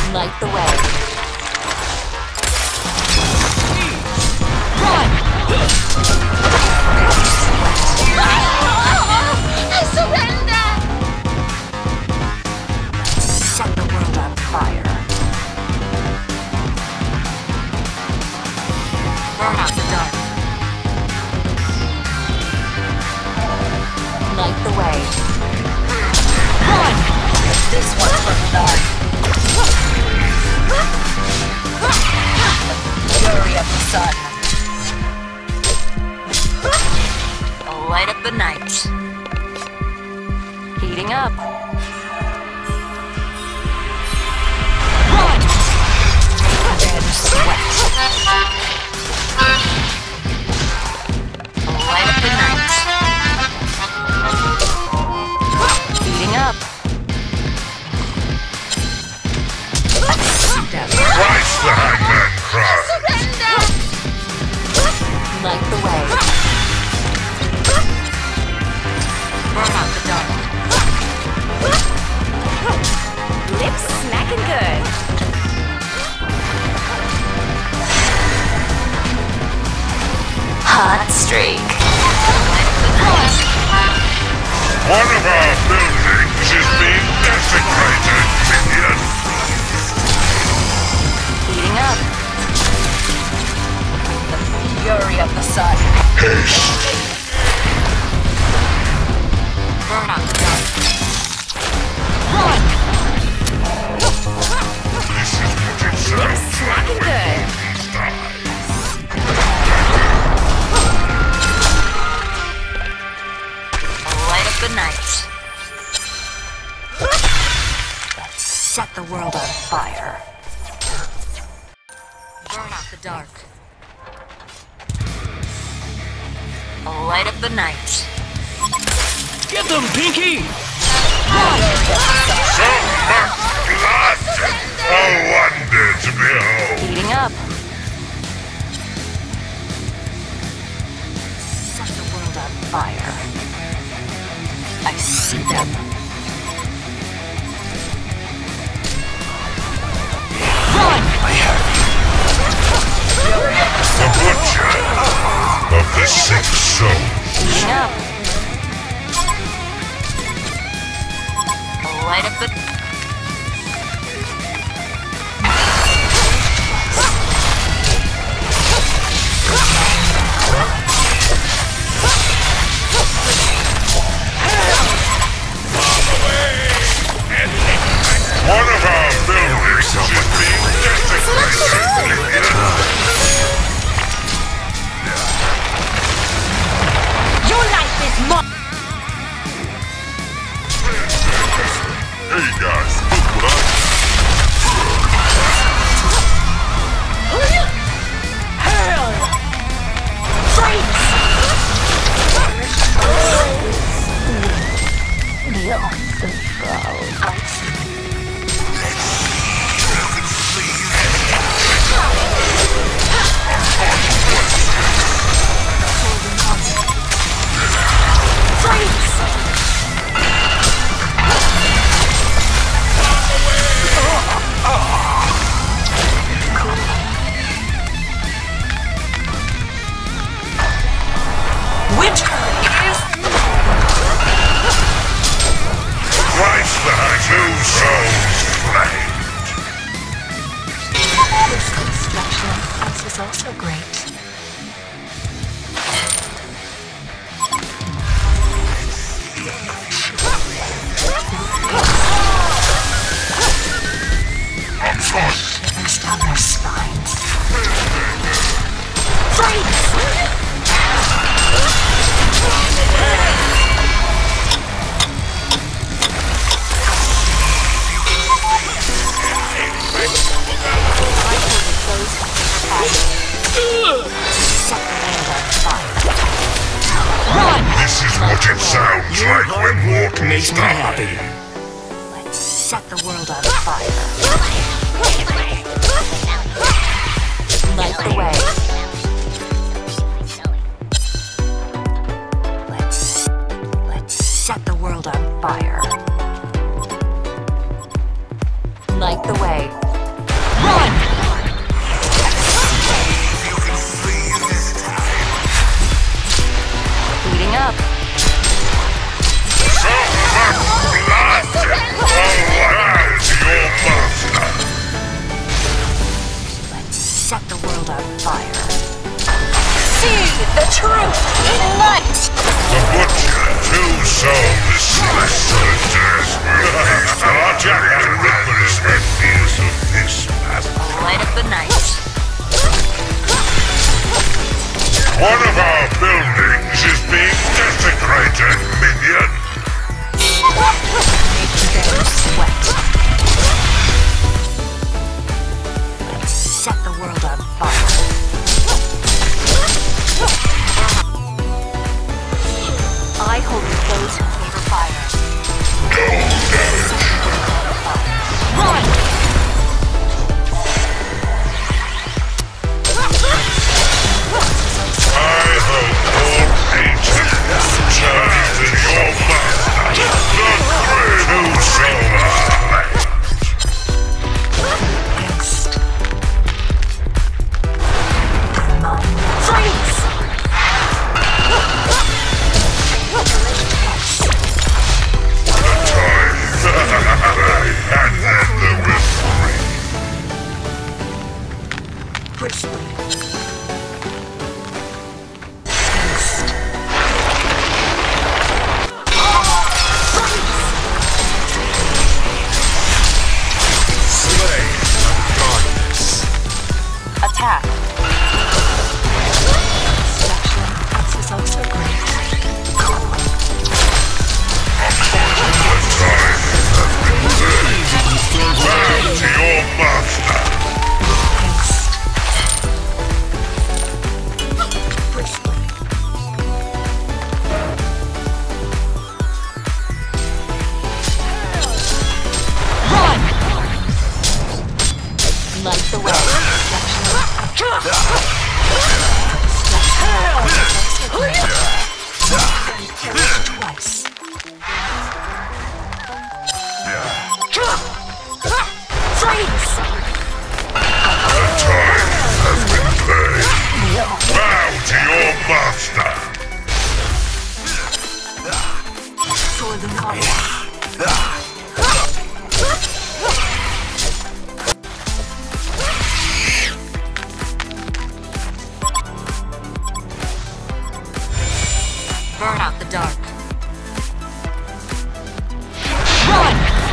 Light the way. Run! I surrender! Set the world on fire. Burn out the dark. Light the way. Run! This one's for the dark. Fury of the sun. Light up the night. Heating up. Run! Red sweat. Light up the night. Heating up. Twice the hangman cries. Surrender! Light the way. Burn out the dark. Lips smacking good. Hot streak. One of our buildings is being desecrated, minion. Heating up. The fury of the sun. Haste. Burn out the dark. Run! This is what it sounds like when good. Mortals die. Light up the night. Let's set the world on fire. Burn out the dark. Light up the night. Get them, Pinky! So much blood! A wonder to behold. Heating up. Set the world on fire. I see them. Run! I have The butcher of the six souls. Heating up. Light up the... One of our buildings is being desecrated, minion. Your life is mine! Hey guys, look what I Hell! Freaks! Christ, the two souls flamed. This construction is also great. Shivers down their spines. Freaks! This is what it sounds like when mortals makes me die. happy. Let's set the world on fire. Light the way. Let's set the world on fire. Light the way. world on fire. See the truth ignite! The butcher, two souls, celestial death. Artillery rippers and fears of this battle. Light up the night. One of our buildings is being desecrated, minion. Make them sweat. Set the world on fire. I hold with those who favor fire. Run! I hope all ancient turns in your master. The true solar. Freeze! And then the referee. Slay the darkness. Attack. Access also great. Bow to your master. Run! Light the way. Twice. Freeze! The time has been played. Bow to your master. For the knowledge. Burn out the dark. Run!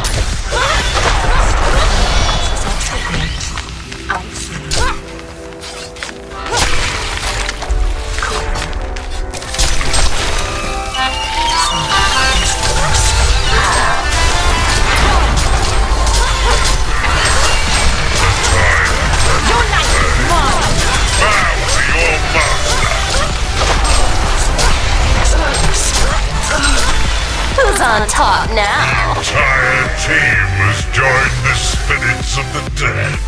I see. Your life is mine! Bow to your master. Who's on top now? The entire team has joined the spirits of the dead.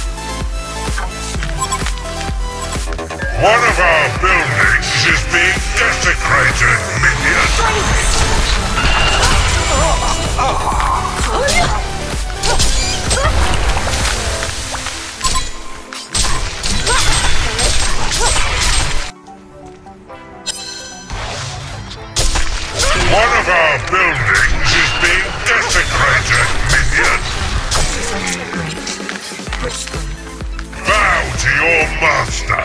One of our buildings is being desecrated, minion. One of our buildings is being desecrated, minion. Bow to your master.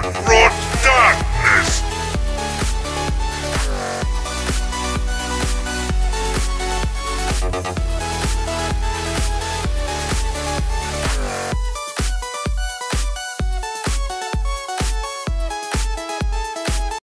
Run!